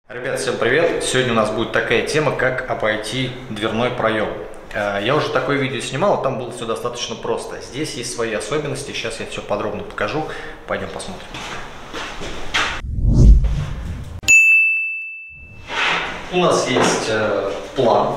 Ребят, всем привет! Сегодня у нас будет такая тема, как обойти дверной проем. Я уже такое видео снимал, там было все достаточно просто. Здесь есть свои особенности, сейчас я все подробно покажу. Пойдем посмотрим. У нас есть план.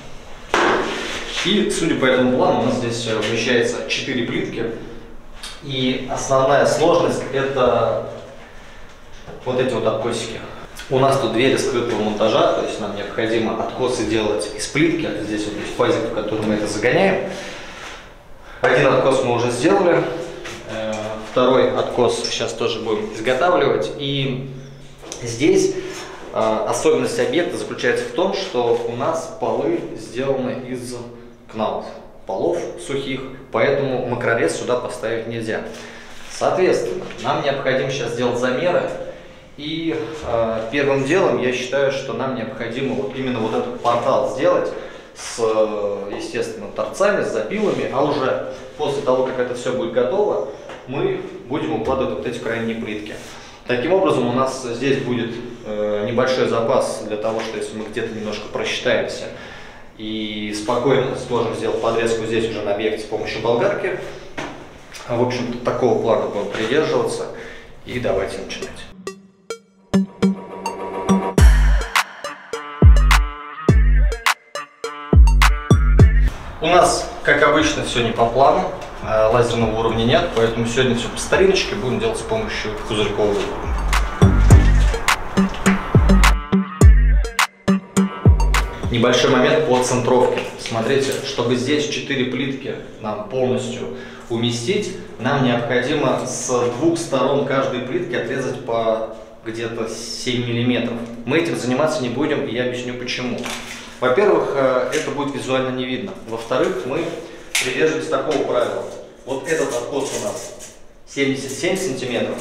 И, судя по этому плану, у нас здесь вмещается 4 плитки. И основная сложность – это вот эти вот откосики. У нас тут двери скрытого монтажа, то есть нам необходимо откосы делать из плитки. Здесь вот есть пазик, в который мы это загоняем. Один откос мы уже сделали, второй откос сейчас тоже будем изготавливать. И здесь особенность объекта заключается в том, что у нас полы сделаны из кналов, полов сухих, поэтому макрорез сюда поставить нельзя. Соответственно, нам необходимо сейчас сделать замеры. И первым делом я считаю, что нам необходимо вот именно вот этот портал сделать с, естественно, торцами, с запилами, а уже после того, как это все будет готово, мы будем укладывать вот эти крайние плитки. Таким образом, у нас здесь будет небольшой запас для того, что если мы где-то немножко просчитаемся и спокойно сможем сделать подрезку здесь уже на объекте с помощью болгарки. В общем-то, такого плана будем придерживаться. И давайте начинать. У нас, как обычно, все не по плану, лазерного уровня нет, поэтому сегодня все по стариночке будем делать с помощью пузырькового уровня. Небольшой момент по центровке. Смотрите, чтобы здесь 4 плитки нам полностью уместить, нам необходимо с двух сторон каждой плитки отрезать по где-то 7 мм. Мы этим заниматься не будем, и я объясню почему. Во-первых, это будет визуально не видно. Во-вторых, мы придерживаемся такого правила. Вот этот откос у нас 77 сантиметров,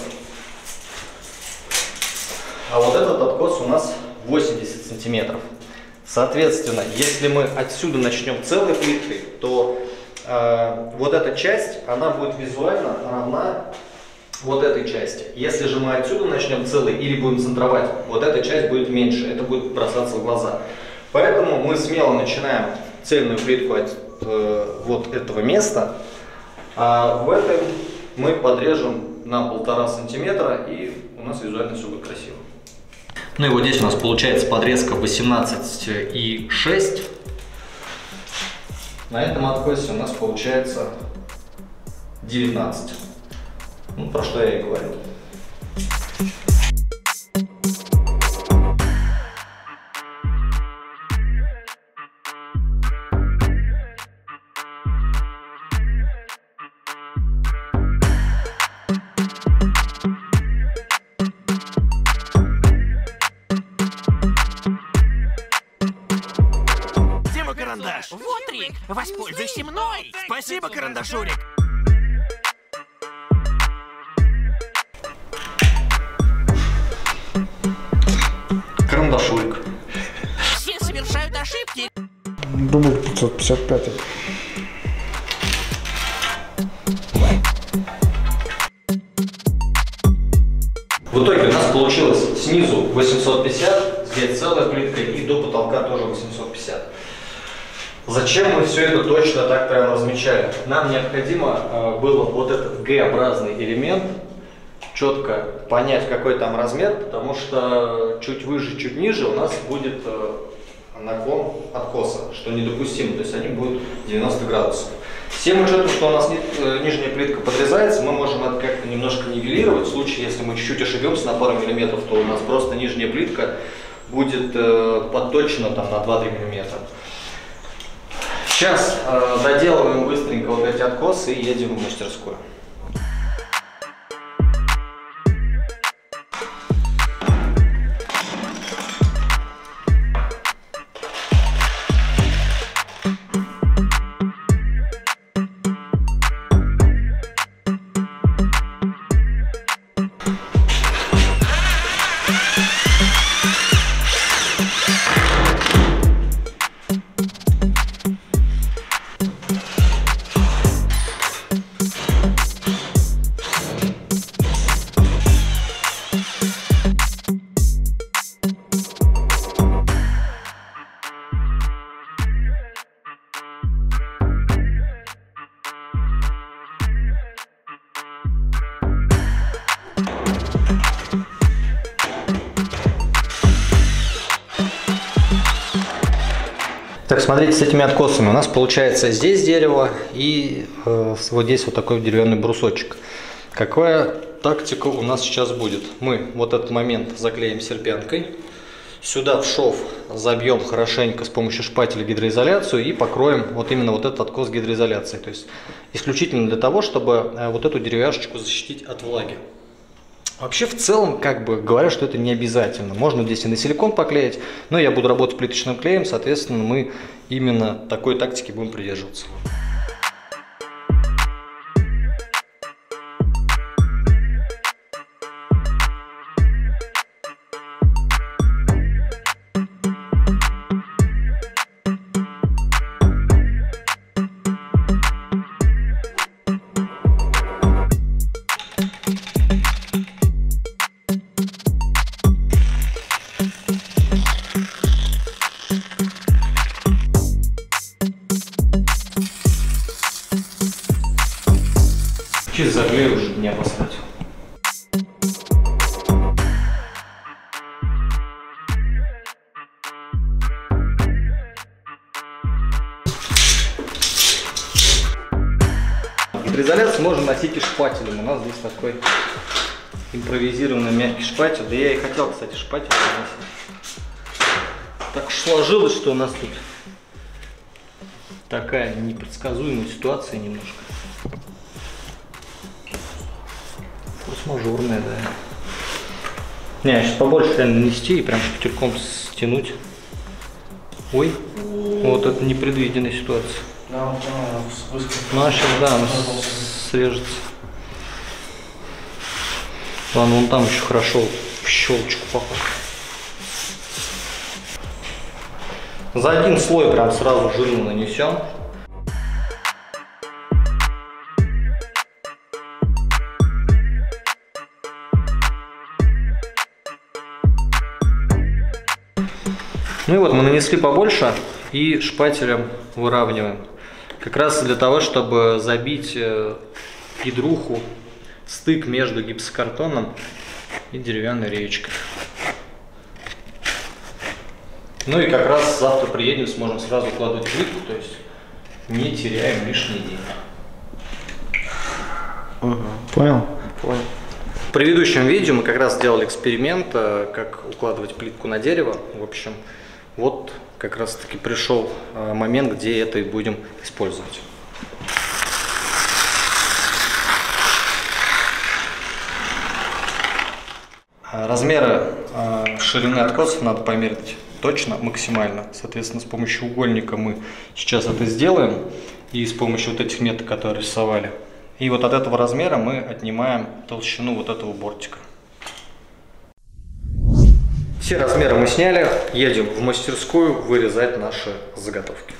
а вот этот откос у нас 80 сантиметров. Соответственно, если мы отсюда начнем целой плиткой, то вот эта часть, она будет визуально равна вот этой части. Если же мы отсюда начнем целой или будем центровать, вот эта часть будет меньше, это будет бросаться в глаза. Поэтому мы смело начинаем цельную плитку от вот этого места, а в этом мы подрежем на 1,5 сантиметра, и у нас визуально все будет красиво. Ну и вот здесь у нас получается подрезка 18,6. На этом откосе у нас получается 19. Ну, про что я и говорил. Карандаш. Вот, Рик, воспользуйся мной. Спасибо, карандашурик. Карандашурик. Все совершают ошибки. Думаю, 555. В итоге у нас получилось снизу 850, здесь целая плитка, и до потолка тоже 850. Зачем мы все это точно так прям размечаем? Нам необходимо было вот этот Г-образный элемент четко понять, какой там размер, потому что чуть выше, чуть ниже у нас будет наклон откоса, что недопустимо, то есть они будут 90 градусов. С тем учетом, что у нас нижняя плитка подрезается, мы можем это как-то немножко нивелировать. В случае, если мы чуть-чуть ошибемся на пару миллиметров, то у нас просто нижняя плитка будет подточена там на 2-3 миллиметра. Сейчас доделываем быстренько вот эти откосы и едем в мастерскую. Так, смотрите, с этими откосами у нас получается здесь дерево и вот здесь вот такой деревянный брусочек. Какая тактика у нас сейчас будет? Мы вот этот момент заклеим серпянкой. Сюда в шов забьем хорошенько с помощью шпателя гидроизоляцию и покроем вот именно вот этот откос гидроизоляцией. То есть исключительно для того, чтобы вот эту деревяшечку защитить от влаги. Вообще в целом как бы говорят, что это не обязательно. Можно здесь и на силикон поклеить, но я буду работать плиточным клеем, соответственно мы именно такой тактики будем придерживаться. Чисто заклею, чтобы не обоссать. Гидроизоляцию можно носить и шпателем. У нас здесь такой импровизированный мягкий шпатель. Да я и хотел, кстати, шпатель носить. Так уж сложилось, что у нас тут такая непредсказуемая ситуация немножко. Форс-мажорная, да. Не, сейчас побольше реально нанести и прям шпательком стянуть. Ой, вот это непредвиденная ситуация. Ну а сейчас, да, она срежется. Ладно, вон там еще хорошо в щелочку попал. За один слой прям сразу жирно нанесем. Ну и вот мы нанесли побольше и шпателем выравниваем. Как раз для того, чтобы забить гидруху, стык между гипсокартоном и деревянной речкой. Ну и как раз завтра приедем, сможем сразу укладывать плитку, то есть не теряем лишний день. Понял? Понял. В предыдущем видео мы как раз сделали эксперимент, как укладывать плитку на дерево. В общем, вот как раз таки пришел момент, где это и будем использовать. Размеры ширины откосов надо померить точно, максимально. Соответственно, с помощью угольника мы сейчас это сделаем. И с помощью вот этих меток, которые рисовали. И вот от этого размера мы отнимаем толщину вот этого бортика. Все размеры мы сняли. Едем в мастерскую вырезать наши заготовки.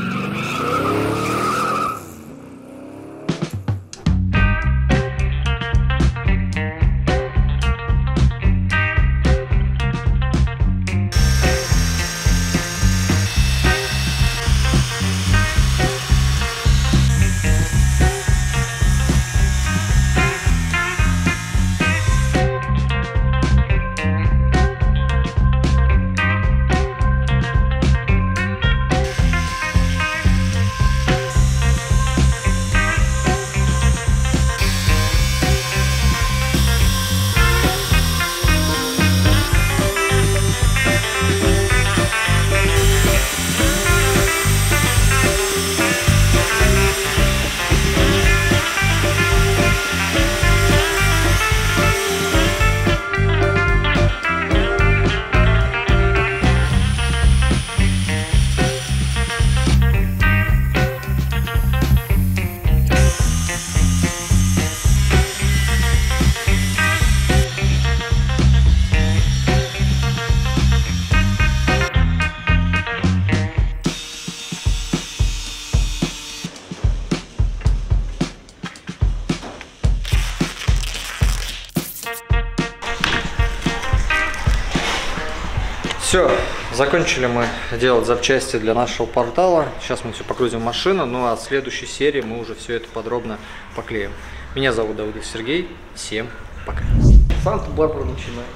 Все, закончили мы делать запчасти для нашего портала. Сейчас мы все погрузим в машину, ну а в следующей серии мы уже все это подробно поклеим. Меня зовут Давыдов Сергей. Всем пока. Санта-Барбара начинает.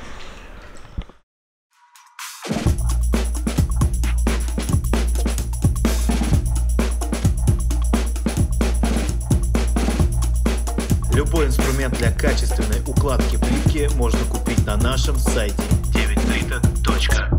Любой инструмент для качественной укладки плитки можно купить на нашем сайте 9trita.ru.